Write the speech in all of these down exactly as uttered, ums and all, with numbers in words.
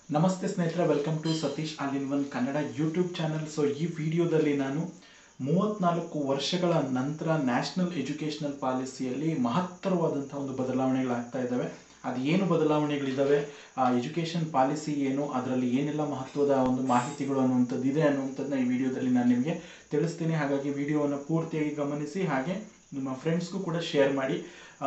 ನಮಸ್ತೆ ಸ್ನೇಹಿತರೆ, welcome to Satish all in one Kannada YouTube channel. So ಈ ವಿಡಿಯೋದಲ್ಲಿ ನಾನು ಮೂವತ್ನಾಲ್ಕು ವರ್ಷಗಳ ನಂತರ ನ್ಯಾಷನಲ್ ಎಜುಕೇಷನಲ್ ಪಾಲಿಸಿಯಲ್ಲಿ ಮಹತ್ತರವಾದಂಥ ಒಂದು ಬದಲಾವಣೆಗಳಾಗ್ತಾ ಇದ್ದಾವೆ. ಅದು ಏನು ಬದಲಾವಣೆಗಳಿದ್ದಾವೆ, ಆ ಎಜುಕೇಷನ್ ಪಾಲಿಸಿ ಏನು, ಅದರಲ್ಲಿ ಏನೆಲ್ಲ ಮಹತ್ವದ ಒಂದು ಮಾಹಿತಿಗಳು ಅನ್ನುವಂಥದ್ದು ಇದೆ ಅನ್ನುವಂಥದ್ದನ್ನ ಈ ವಿಡಿಯೋದಲ್ಲಿ ನಾನು ನಿಮಗೆ ತಿಳಿಸ್ತೀನಿ. ಹಾಗಾಗಿ ವಿಡಿಯೋವನ್ನು ಪೂರ್ತಿಯಾಗಿ ಗಮನಿಸಿ, ಹಾಗೆ ನಿಮ್ಮ ಫ್ರೆಂಡ್ಸ್ಗೂ ಕೂಡ ಶೇರ್ ಮಾಡಿ.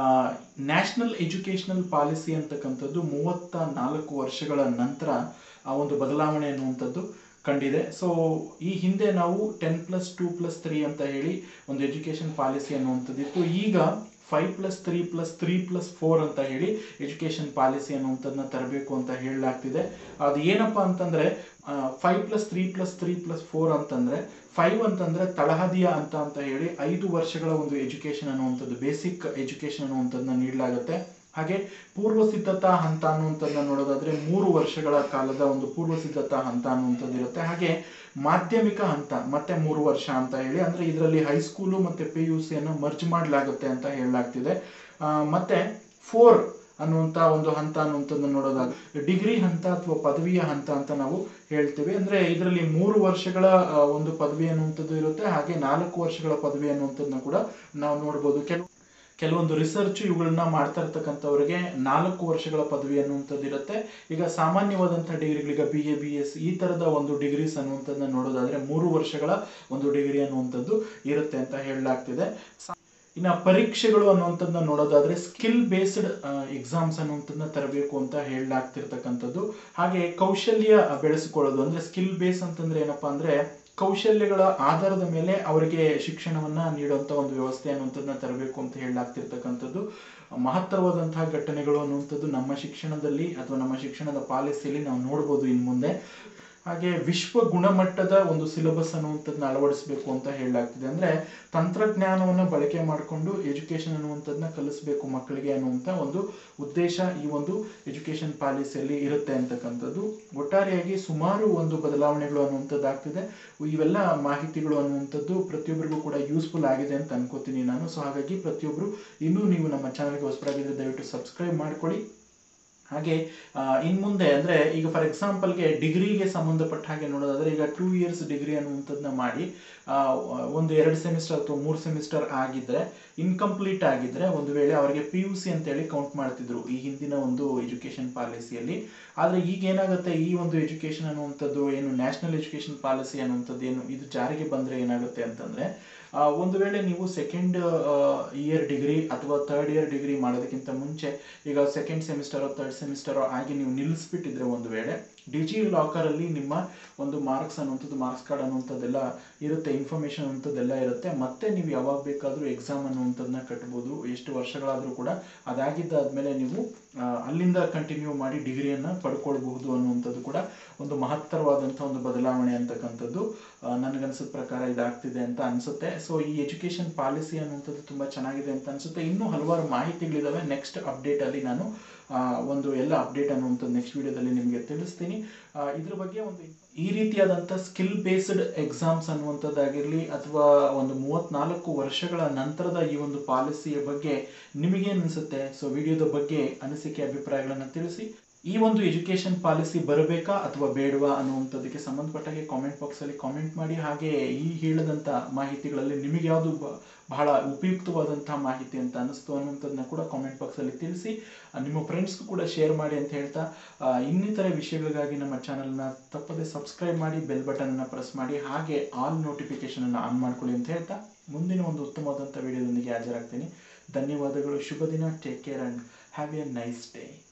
ನ್ಯಾಷನಲ್ ಎಜುಕೇಷನಲ್ ಪಾಲಿಸಿ ಅಂತಕ್ಕಂಥದ್ದು ಮೂವತ್ತ ನಾಲ್ಕು ವರ್ಷಗಳ ನಂತರ ಆ ಒಂದು ಬದಲಾವಣೆ ಅನ್ನುವಂಥದ್ದು ಕಂಡಿದೆ. ಸೊ ಈ ಹಿಂದೆ ನಾವು ten plus two plus three ಅಂತ ಹೇಳಿ ಒಂದು ಎಜುಕೇಷನ್ ಪಾಲಿಸಿ ಅನ್ನುವಂಥದ್ದಿತ್ತು. ಈಗ five plus three plus three plus four ಅಂತ ಹೇಳಿ ಎಜುಕೇಷನ್ ಪಾಲಿಸಿ ಅನ್ನುವಂಥದ್ದನ್ನ ತರಬೇಕು ಅಂತ ಹೇಳಲಾಗ್ತಿದೆ. ಅದು ಏನಪ್ಪ ಅಂತಂದ್ರೆ five plus three plus three plus four ಅಂತಂದ್ರೆ ಫೈವ್ ಅಂತಂದ್ರೆ ತಳಹದಿಯ ಅಂತ ಅಂತ ಹೇಳಿ ಐದು ವರ್ಷಗಳ ಒಂದು ಎಜುಕೇಶನ್ ಅನ್ನುವಂಥದ್ದು, ಬೇಸಿಕ್ ಎಜುಕೇಶನ್ ಅನ್ನುವಂಥದ್ದನ್ನ ನೀಡಲಾಗುತ್ತೆ. ಹಾಗೆ ಪೂರ್ವ ಸಿದ್ಧತಾ ಹಂತ ಅನ್ನುವಂಥದ್ದನ್ನ ನೋಡೋದಾದ್ರೆ ಮೂರು ವರ್ಷಗಳ ಕಾಲದ ಒಂದು ಪೂರ್ವ ಸಿದ್ಧತಾ ಹಂತ ಅನ್ನುವಂಥದ್ದು ಇರುತ್ತೆ. ಹಾಗೆ ಮಾಧ್ಯಮಿಕ ಹಂತ ಮತ್ತೆ ಮೂರು ವರ್ಷ ಅಂತ ಹೇಳಿ, ಅಂದ್ರೆ ಇದರಲ್ಲಿ ಹೈಸ್ಕೂಲು ಮತ್ತೆ ಪಿ ಯು ಸಿ ಅನ್ನು ಮರ್ಜ್ ಮಾಡಲಾಗುತ್ತೆ ಅಂತ ಹೇಳಲಾಗ್ತಿದೆ. ಮತ್ತೆ ಫೋರ್ ಅನ್ನುವಂಥ ಒಂದು ಹಂತ ಅನ್ನುವಂಥದ್ದನ್ನು ನೋಡೋದಾಗ ಡಿಗ್ರಿ ಹಂತ ಅಥವಾ ಪದವಿಯ ಹಂತ ಅಂತ ನಾವು ಹೇಳ್ತೀವಿ. ಅಂದ್ರೆ ಇದರಲ್ಲಿ ಮೂರು ವರ್ಷಗಳ ಒಂದು ಪದವಿ ಅನ್ನುವಂಥದ್ದು ಇರುತ್ತೆ, ಹಾಗೆ ನಾಲ್ಕು ವರ್ಷಗಳ ಪದವಿ ಅನ್ನುವಂಥದ್ದನ್ನ ಕೂಡ ನಾವು ನೋಡ್ಬೋದು. ಕೆಲವು ಕೆಲವೊಂದು ರಿಸರ್ಚ್ ಇವುಗಳನ್ನ ಮಾಡ್ತಾ ಇರ್ತಕ್ಕಂಥವ್ರಿಗೆ ನಾಲ್ಕು ವರ್ಷಗಳ ಪದವಿ ಅನ್ನುವಂಥದ್ದು ಇರುತ್ತೆ. ಈಗ ಸಾಮಾನ್ಯವಾದಂತಹ ಡಿಗ್ರಿಗಳೀಗ ಬಿ ಎ ಬಿ ಎಸ್ ಈ ತರದ ಒಂದು ಡಿಗ್ರೀಸ್ ಅನ್ನುವಂಥದ್ದನ್ನ ನೋಡೋದಾದ್ರೆ ಮೂರು ವರ್ಷಗಳ ಒಂದು ಡಿಗ್ರಿ ಅನ್ನುವಂಥದ್ದು ಇರುತ್ತೆ ಅಂತ ಹೇಳಲಾಗ್ತಿದೆ. ಇನ್ನು ಪರೀಕ್ಷೆಗಳು ಅನ್ನುವಂಥದ್ದನ್ನ ನೋಡೋದಾದ್ರೆ ಸ್ಕಿಲ್ ಬೇಸ್ಡ್ ಎಕ್ಸಾಮ್ಸ್ ಅನ್ನುವಂಥದ್ದನ್ನ ತರಬೇಕು ಅಂತ ಹೇಳಲಾಗ್ತಿರ್ತಕ್ಕಂಥದ್ದು. ಹಾಗೆ ಕೌಶಲ್ಯ ಬೆಳೆಸಿಕೊಳ್ಳೋದು, ಅಂದ್ರೆ ಸ್ಕಿಲ್ ಬೇಸ್ ಅಂತಂದ್ರೆ ಏನಪ್ಪಾ ಅಂದ್ರೆ ಕೌಶಲ್ಯಗಳ ಆಧಾರದ ಮೇಲೆ ಅವರಿಗೆ ಶಿಕ್ಷಣವನ್ನ ನೀಡುವಂತ ಒಂದು ವ್ಯವಸ್ಥೆ ಅನ್ನುವಂಥದ್ದನ್ನ ತರಬೇಕು ಅಂತ ಹೇಳಲಾಗ್ತಿರ್ತಕ್ಕಂಥದ್ದು. ಮಹತ್ತರವಾದಂತಹ ಘಟನೆಗಳು ಅನ್ನುವಂಥದ್ದು ನಮ್ಮ ಶಿಕ್ಷಣದಲ್ಲಿ ಅಥವಾ ನಮ್ಮ ಶಿಕ್ಷಣದ ಪಾಲಿಸಿಯಲ್ಲಿ ನಾವು ನೋಡ್ಬೋದು ಇನ್ನು ಮುಂದೆ. ಹಾಗೆ ವಿಶ್ವ ಗುಣಮಟ್ಟದ ಒಂದು ಸಿಲೆಬಸ್ ಅನ್ನುವಂಥದ್ದನ್ನ ಅಳವಡಿಸಬೇಕು ಅಂತ ಹೇಳಲಾಗ್ತಿದೆ. ಅಂದ್ರೆ ತಂತ್ರಜ್ಞಾನವನ್ನ ಬಳಕೆ ಮಾಡಿಕೊಂಡು ಎಜುಕೇಶನ್ ಅನ್ನುವಂಥದ್ದನ್ನ ಕಲಿಸಬೇಕು ಮಕ್ಕಳಿಗೆ ಅನ್ನುವಂಥ ಒಂದು ಉದ್ದೇಶ ಈ ಒಂದು ಎಜುಕೇಶನ್ ಪಾಲಿಸಿಯಲ್ಲಿ ಇರುತ್ತೆ ಅಂತಕ್ಕಂಥದ್ದು. ಒಟ್ಟಾರೆಯಾಗಿ ಸುಮಾರು ಒಂದು ಬದಲಾವಣೆಗಳು ಅನ್ನುವಂಥದ್ದು ಆಗ್ತಿದೆ. ಇವೆಲ್ಲ ಮಾಹಿತಿಗಳು ಅನ್ನುವಂಥದ್ದು ಪ್ರತಿಯೊಬ್ಬರಿಗೂ ಕೂಡ ಯೂಸ್ಫುಲ್ ಆಗಿದೆ ಅಂತ ಅನ್ಕೋತೀನಿ ನಾನು. ಸೊ ಹಾಗಾಗಿ ಪ್ರತಿಯೊಬ್ಬರು ಇನ್ನೂ ನೀವು ನಮ್ಮ ಚಾನಲ್ಗೆ ಹೊಸಬರಾಗಿದ್ರೆ ದಯವಿಟ್ಟು ಸಬ್ಸ್ಕ್ರೈಬ್ ಮಾಡ್ಕೊಳ್ಳಿ. ಹಾಗೆ ಇನ್ ಮುಂದೆ ಅಂದ್ರೆ ಈಗ ಫಾರ್ ಎಕ್ಸಾಂಪಲ್ಗೆ ಡಿಗ್ರಿಗೆ ಸಂಬಂಧಪಟ್ಟ ಹಾಗೆ ನೋಡೋದಾದ್ರೆ ಈಗ ಟೂ ಇಯರ್ಸ್ ಡಿಗ್ರಿ ಅನ್ನುವಂಥದ್ದನ್ನ ಮಾಡಿ ಒಂದು ಎರಡು ಸೆಮಿಸ್ಟರ್ ಅಥವಾ ಮೂರು ಸೆಮಿಸ್ಟರ್ ಆಗಿದ್ರೆ ಇನ್ಕಂಪ್ಲೀಟ್ ಆಗಿದ್ರೆ ಒಂದು ವೇಳೆ ಅವರಿಗೆ ಪಿ ಯು ಸಿ ಅಂತೇಳಿ ಕೌಂಟ್ ಮಾಡ್ತಿದ್ರು ಈ ಹಿಂದಿನ ಒಂದು ಎಜುಕೇಶನ್ ಪಾಲಿಸಿಯಲ್ಲಿ. ಆದ್ರೆ ಈಗ ಏನಾಗುತ್ತೆ, ಈ ಒಂದು ಎಜುಕೇಶನ್ ಅನ್ನುವಂಥದ್ದು ಏನು ನ್ಯಾಷನಲ್ ಎಜುಕೇಶನ್ ಪಾಲಿಸಿ ಅನ್ನುವಂಥದ್ದು ಏನು ಇದು ಜಾರಿಗೆ ಬಂದ್ರೆ ಏನಾಗುತ್ತೆ ಅಂತಂದ್ರೆ ಒಂದು ವೇಳೆ ನೀವು ಸೆಕೆಂಡ್ ಇಯರ್ ಡಿಗ್ರಿ ಅಥವಾ ಥರ್ಡ್ ಇಯರ್ ಡಿಗ್ರಿ ಮಾಡೋದಕ್ಕಿಂತ ಮುಂಚೆ ಈಗ ಸೆಕೆಂಡ್ ಸೆಮಿಸ್ಟರ್ ಥರ್ಡ್ ಸೆಮಿಸ್ಟರ್ ಆಗಿ ನೀವು ನಿಲ್ಲಿಸ್ಬಿಟ್ಟಿದ್ರೆ ಒಂದು ವೇಳೆ ಡಿಜಿ ಲಾಕರ್ ಅಲ್ಲಿ ನಿಮ್ಮ ಒಂದು ಮಾರ್ಕ್ಸ್ ಅನ್ನುವಂಥದ್ದು ಮಾರ್ಕ್ಸ್ ಕಾರ್ಡ್ ಅನ್ನುವಂಥದ್ದೆಲ್ಲ ಇರುತ್ತೆ, ಇನ್ಫಾರ್ಮೇಶನ್ ಅನ್ನುವಂಥದ್ದೆಲ್ಲ ಇರುತ್ತೆ. ಮತ್ತೆ ನೀವು ಯಾವಾಗ ಬೇಕಾದ್ರೂ ಎಕ್ಸಾಮ್ ಅನ್ನುವಂಥದ್ದನ್ನ ಕಟ್ಬೋದು, ಎಷ್ಟು ವರ್ಷಗಳಾದ್ರೂ ಕೂಡ. ಅದಾಗಿದ್ದಾದ್ಮೇಲೆ ನೀವು ಅಲ್ಲಿಂದ ಕಂಟಿನ್ಯೂ ಮಾಡಿ ಡಿಗ್ರಿಯನ್ನ ಪಡ್ಕೊಳ್ಬಹುದು ಅನ್ನುವಂಥದ್ದು ಕೂಡ ಒಂದು ಮಹತ್ತರವಾದಂತಹ ಒಂದು ಬದಲಾವಣೆ ಅಂತಕ್ಕಂಥದ್ದು ನನಗನ್ಸಿದ ಪ್ರಕಾರ ಇದಾಗ್ತಿದೆ ಅಂತ ಅನ್ಸುತ್ತೆ. ಸೊ ಈ ಎಜುಕೇಶನ್ ಪಾಲಿಸಿ ಅನ್ನುವಂಥದ್ದು ತುಂಬಾ ಚೆನ್ನಾಗಿದೆ ಅಂತ ಅನ್ಸುತ್ತೆ. ಇನ್ನೂ ಹಲವಾರು ಮಾಹಿತಿಗಳಿದಾವೆ. ನೆಕ್ಸ್ಟ್ ಅಪ್ಡೇಟ್ ಅಲ್ಲಿ ನಾನು ಒಂದು ಎಲ್ಲ ಅಪ್ಡೇಟ್ ಅನ್ನುವಂಥದ್ದು ನೆಕ್ಸ್ಟ್ ವಿಡಿಯೋದಲ್ಲಿ ನಿಮಗೆ ತಿಳಿಸ್ತೀನಿ. ಇದ್ರ ಬಗ್ಗೆ ಒಂದು ಈ ರೀತಿಯಾದಂಥ ಸ್ಕಿಲ್ ಬೇಸ್ಡ್ ಎಕ್ಸಾಮ್ಸ್ ಅನ್ನುವಂಥದ್ದಾಗಿರಲಿ ಅಥವಾ ಒಂದು ಮೂವತ್ನಾಲ್ಕು ವರ್ಷಗಳ ನಂತರದ ಈ ಒಂದು ಪಾಲಿಸಿಯ ಬಗ್ಗೆ ನಿಮಗೇನು ಅನಿಸುತ್ತೆ? ಸೊ ವಿಡಿಯೋದ ಬಗ್ಗೆ ಅನಿಸಿಕೆ ಅಭಿಪ್ರಾಯಗಳನ್ನು ತಿಳಿಸಿ. ಈ ಒಂದು ಎಜುಕೇಶನ್ ಪಾಲಿಸಿ ಬರಬೇಕಾ ಅಥವಾ ಬೇಡವಾ ಅನ್ನುವಂಥದ್ದಕ್ಕೆ ಸಂಬಂಧಪಟ್ಟಾಗೆ ಕಾಮೆಂಟ್ ಬಾಕ್ಸ್ ಅಲ್ಲಿ ಕಾಮೆಂಟ್ ಮಾಡಿ. ಹಾಗೆ ಈ ಹೇಳಿದಂಥ ಮಾಹಿತಿಗಳಲ್ಲಿ ನಿಮಗೆ ಯಾವುದು ಬಹಳ ಉಪಯುಕ್ತವಾದಂತಹ ಮಾಹಿತಿ ಅಂತ ಅನಿಸ್ತು ಅನ್ನುವಂಥದ್ದನ್ನ ಕೂಡ ಕಾಮೆಂಟ್ ಬಾಕ್ಸ್ ಅಲ್ಲಿ ತಿಳಿಸಿ. ನಿಮ್ಮ ಫ್ರೆಂಡ್ಸ್ಗೂ ಕೂಡ ಶೇರ್ ಮಾಡಿ ಅಂತ ಹೇಳ್ತಾ ಇನ್ನಿತರ ವಿಷಯಗಳಿಗಾಗಿ ನಮ್ಮ ಚಾನಲ್ನ ತಪ್ಪದೆ ಸಬ್ಸ್ಕ್ರೈಬ್ ಮಾಡಿ, ಬೆಲ್ ಬಟನ್ ಅನ್ನ ಪ್ರೆಸ್ ಮಾಡಿ, ಹಾಗೆ ಆಲ್ ನೋಟಿಫಿಕೇಶನ್ ಅನ್ನು ಆನ್ ಮಾಡ್ಕೊಳ್ಳಿ ಅಂತ ಹೇಳ್ತಾ ಮುಂದಿನ ಒಂದು ಉತ್ತಮವಾದಂಥ ವಿಡಿಯೋದೊಂದಿಗೆ ಹಾಜರಾಗ್ತೀನಿ. ಧನ್ಯವಾದಗಳು. ಶುಭ ದಿನ. Take care and have a nice day.